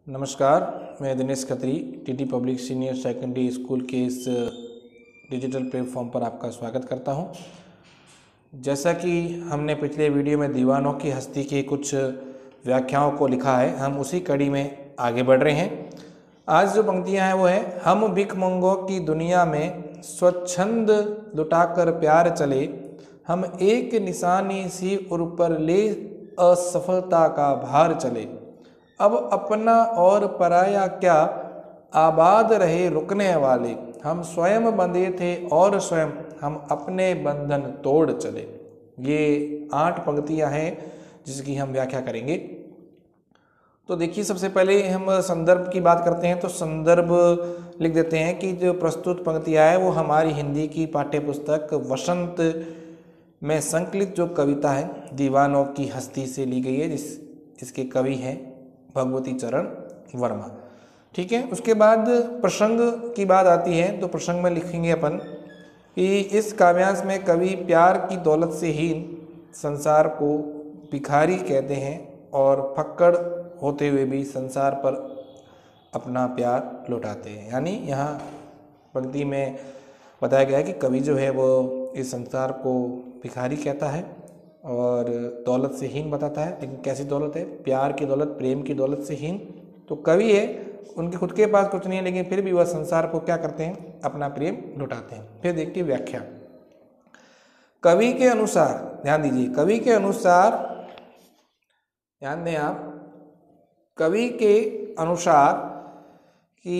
नमस्कार, मैं Dinesh Khatri TT public senior secondary school के इस डिजिटल प्लेटफॉर्म पर आपका स्वागत करता हूं। जैसा कि हमने पिछले वीडियो में दीवानों की हस्ती की कुछ व्याख्याओं को लिखा है, हम उसी कड़ी में आगे बढ़ रहे हैं। आज जो पंक्तियां हैं वो है, हम भिखमंगों की दुनिया में स्वच्छंद लुटाकर प्यार चले, हम एक निशानी सी उर पर ले असफलता का भार चले, अब अपना और पराया क्या आबाद रहे रुकने वाले, हम स्वयं बंधे थे और स्वयं हम अपने बंधन तोड़ चले। ये 8 पंक्तियां हैं जिसकी हम व्याख्या करेंगे। तो देखिए, सबसे पहले हम संदर्भ की बात करते हैं तो संदर्भ लिख देते हैं कि जो प्रस्तुत पंक्तियां है वो हमारी हिंदी की पाठ्य पुस्तक वसंत में संकलित जो कविता है दीवानों की हस्ती से ली गई है, इसके कवि हैं भगवती चरण वर्मा। ठीक है, उसके बाद प्रसंग की बात आती है तो प्रसंग में लिखेंगे अपन कि इस काव्यांश में कवि प्यार की दौलत से ही संसार को भिखारी कहते हैं और फक्कड़ होते हुए भी संसार पर अपना प्यार लौटाते हैं। यानी यहाँ पंक्ति में बताया गया है कि कवि जो है वो इस संसार को भिखारी कहता है और दौलत से हीन बताता है। लेकिन कैसी दौलत है? प्यार की दौलत, प्रेम की दौलत से हीन। तो कवि है, उनके खुद के पास कुछ नहीं है, लेकिन फिर भी वह संसार को क्या करते हैं? अपना प्रेम लुटाते हैं। फिर देखिए व्याख्या। कवि के अनुसार, ध्यान दीजिए, कवि के अनुसार, ध्यान दें आप, कवि के अनुसार कि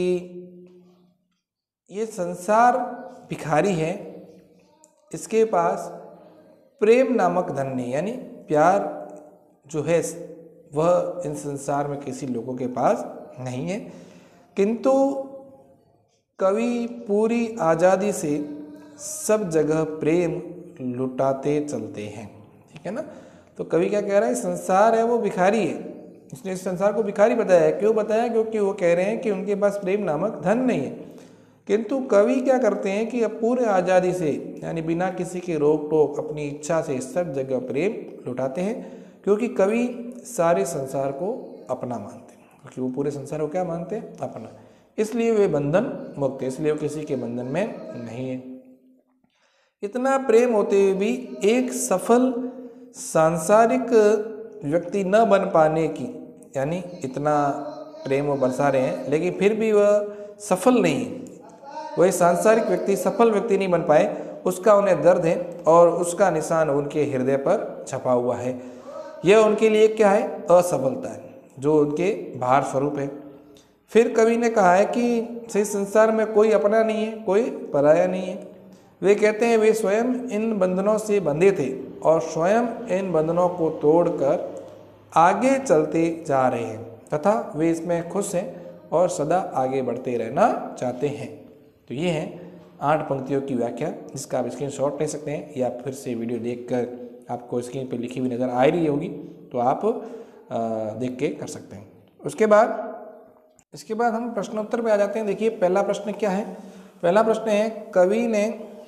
ये संसार भिखारी है, इसके पास प्रेम नामक धन नहीं, यानी प्यार जो है वह इन संसार में किसी लोगों के पास नहीं है। किंतु कवि पूरी आज़ादी से सब जगह प्रेम लुटाते चलते हैं। ठीक है ना? तो कवि क्या कह रहा है? संसार है वो भिखारी है, इसने इस संसार को भिखारी बताया है। क्यों बताया? क्योंकि वो कह रहे हैं कि उनके पास प्रेम नामक धन नहीं है। किंतु कवि क्या करते हैं कि अब पूरे आज़ादी से, यानी बिना किसी के रोक टोक, अपनी इच्छा से सब जगह प्रेम लुटाते हैं, क्योंकि कवि सारे संसार को अपना मानते हैं। क्योंकि वो पूरे संसार को क्या मानते हैं? अपना। इसलिए वे बंधन मुक्त है, इसलिए वो किसी के बंधन में नहीं है। इतना प्रेम होते हुए भी एक सफल सांसारिक व्यक्ति न बन पाने की, यानी इतना प्रेम वो बरसा रहे हैं लेकिन फिर भी वह सफल नहीं है, वह सांसारिक व्यक्ति सफल व्यक्ति नहीं बन पाए, उसका उन्हें दर्द है और उसका निशान उनके हृदय पर छपा हुआ है। यह उनके लिए क्या है? असफलता है, जो उनके भार स्वरूप है। फिर कवि ने कहा है कि सही संसार में कोई अपना नहीं है, कोई पराया नहीं है। वे कहते हैं वे स्वयं इन बंधनों से बंधे थे और स्वयं इन बंधनों को तोड़कर आगे चलते जा रहे हैं तथा वे इसमें खुश हैं और सदा आगे बढ़ते रहना चाहते हैं। तो ये हैं 8 पंक्तियों की व्याख्या, जिसका आप स्क्रीनशॉट ले सकते हैं या फिर से वीडियो देखकर आपको स्क्रीन पर लिखी हुई नज़र आ रही होगी तो आप देख के कर सकते हैं। इसके बाद हम प्रश्नोत्तर पे आ जाते हैं। देखिए पहला प्रश्न क्या है? पहला प्रश्न है, कवि ने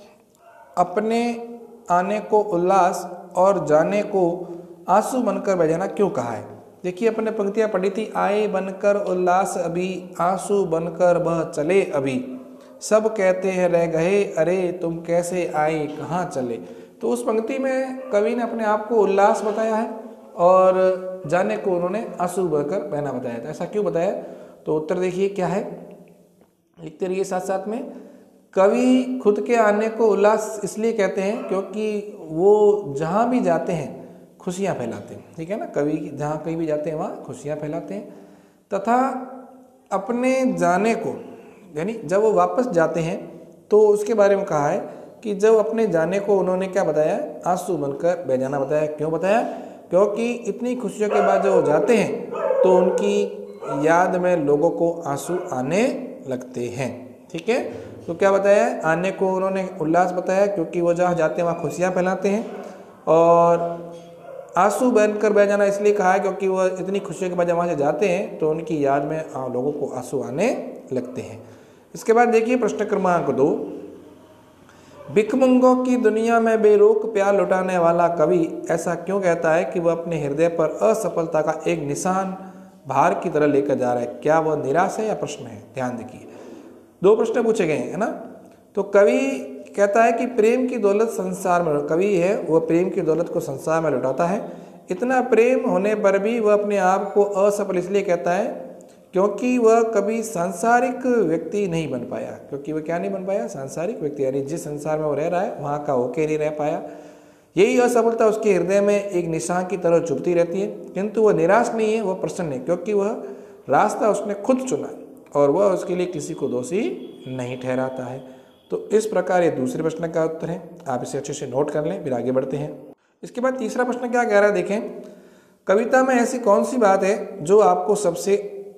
अपने आने को उल्लास और जाने को आंसू बनकर बह जाना क्यों कहा है? देखिए अपने पंक्तियाँ पढ़ी थी, आए बनकर उल्लास अभी, आंसू बनकर बह चले अभी, सब कहते हैं रह गए अरे तुम कैसे आए कहाँ चले। तो उस पंक्ति में कवि ने अपने आप को उल्लास बताया है और जाने को उन्होंने आंसू बहकर बहना बताया था। ऐसा क्यों बताया? तो उत्तर देखिए क्या है, लिखते रहिए साथ साथ में। कवि खुद के आने को उल्लास इसलिए कहते हैं क्योंकि वो जहाँ भी जाते हैं खुशियाँ फैलाते हैं। ठीक है ना? कवि जहाँ कहीं भी जाते हैं वहाँ खुशियाँ फैलाते हैं तथा अपने जाने को, यानी जब वो वापस जाते हैं तो उसके बारे में कहा है कि जब अपने जाने को उन्होंने क्या बताया? आंसू बनकर बह जाना बताया। क्यों बताया? क्योंकि इतनी खुशियों के बाद जब वो जाते हैं तो उनकी याद में लोगों को आंसू आने लगते हैं। ठीक है? तो क्या बताया? आने को उन्होंने उल्लास बताया क्योंकि वो जहाँ जाते हैं वहाँ खुशियाँ फैलाते हैं, और आंसू बनकर बह जाना इसलिए कहा है क्योंकि वह इतनी खुशियों के बाद जब वहाँ से जाते हैं तो उनकी याद में लोगों को आंसू आने लगते हैं। इसके बाद देखिए प्रश्न क्रमांक 2, भिखमंगों की दुनिया में बेरोक प्यार लुटाने वाला कवि ऐसा क्यों कहता है कि वह अपने हृदय पर असफलता का एक निशान भार की तरह लेकर जा रहा है, क्या वह निराश है या प्रश्न है? ध्यान देखिए, दो प्रश्न पूछे गए हैं, है ना। तो कवि कहता है कि प्रेम की दौलत संसार में, कवि है वह प्रेम की दौलत को संसार में लुटाता है। इतना प्रेम होने पर भी वह अपने आप को असफल इसलिए कहता है क्योंकि वह कभी सांसारिक व्यक्ति नहीं बन पाया। क्योंकि वह क्या नहीं बन पाया? सांसारिक व्यक्ति, यानी जिस संसार में वो रह रहा है वहाँ का होके नहीं रह पाया। यही असफलता उसके हृदय में एक निशान की तरह चुभती रहती है, किंतु वह निराश नहीं है, वह प्रसन्न है, क्योंकि वह रास्ता उसने खुद चुना और वह उसके लिए किसी को दोषी नहीं ठहराता है। तो इस प्रकार ये दूसरे प्रश्न का उत्तर है, आप इसे अच्छे से नोट कर लें, फिर आगे बढ़ते हैं। इसके बाद तीसरा प्रश्न क्या कह रहा है, देखें, कविता में ऐसी कौन सी बात है जो आपको सबसे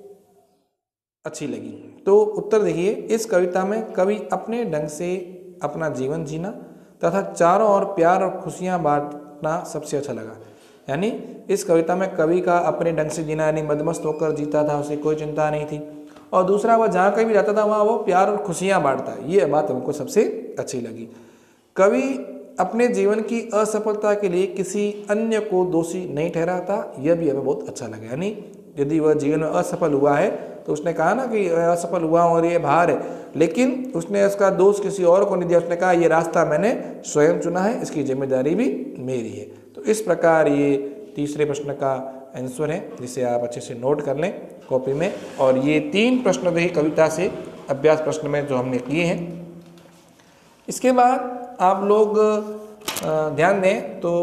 अच्छी लगी? तो उत्तर देखिए, इस कविता में कवि अपने ढंग से अपना जीवन जीना तथा चारों ओर प्यार और खुशियां बांटना सबसे अच्छा लगा। यानी इस कविता में कवि का अपने ढंग से जीना, यानी मदमस्त होकर जीता था, उसे कोई चिंता नहीं थी, और दूसरा वह जहाँ कहीं भी जाता था वहाँ वो प्यार और खुशियाँ बांटता। ये बात हमको सबसे अच्छी लगी। कवि अपने जीवन की असफलता के लिए किसी अन्य को दोषी नहीं ठहराता, यह भी हमें बहुत अच्छा लगा। यानी यदि वह जीवन में असफल हुआ है तो उसने कहा ना कि असफल हुआ और ये भार है, लेकिन उसने उसका दोष किसी और को नहीं दिया। उसने कहा ये रास्ता मैंने स्वयं चुना है, इसकी जिम्मेदारी भी मेरी है। तो इस प्रकार ये तीसरे प्रश्न का आंसर है, जिसे आप अच्छे से नोट कर लें कॉपी में। और ये 3 प्रश्न देखिए कविता से अभ्यास प्रश्न में जो हमने किए हैं। इसके बाद आप लोग ध्यान दें तो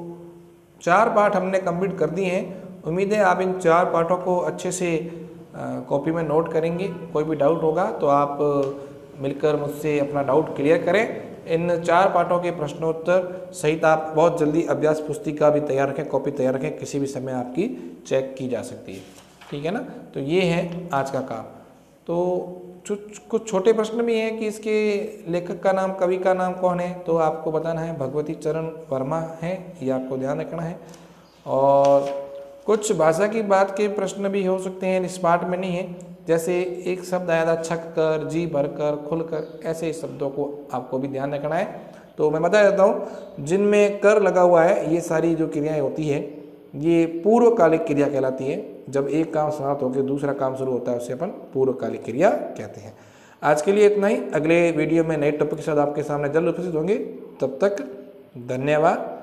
4 पाठ हमने कंप्लीट कर दिए हैं। उम्मीद है आप इन 4 पाठों को अच्छे से कॉपी में नोट करेंगे। कोई भी डाउट होगा तो आप मिलकर मुझसे अपना डाउट क्लियर करें। इन 4 पाठों के प्रश्नोत्तर सहित आप बहुत जल्दी अभ्यास पुस्तिका भी तैयार रखें, कॉपी तैयार रखें, किसी भी समय आपकी चेक की जा सकती है, ठीक है ना। तो ये है आज का काम। तो कुछ छोटे प्रश्न भी हैं कि इसके लेखक का नाम, कवि का नाम कौन है, तो आपको बताना है भगवती चरण वर्मा है, ये आपको ध्यान रखना है। और कुछ भाषा की बात के प्रश्न भी हो सकते हैं, इस पाठ में नहीं है, जैसे एक शब्द आया था छक कर, जी भर कर, खुल कर, ऐसे शब्दों को आपको भी ध्यान रखना है। तो मैं बता देता हूँ, जिनमें कर लगा हुआ है ये सारी जो क्रियाएं होती है ये पूर्वकालिक क्रिया कहलाती है। जब एक काम समाप्त होकर दूसरा काम शुरू होता है उसे अपन पूर्वकालिक क्रिया कहते हैं। आज के लिए इतना ही। अगले वीडियो में नए टॉपिक के साथ आपके सामने जल्द उपस्थित होंगे। तब तक धन्यवाद।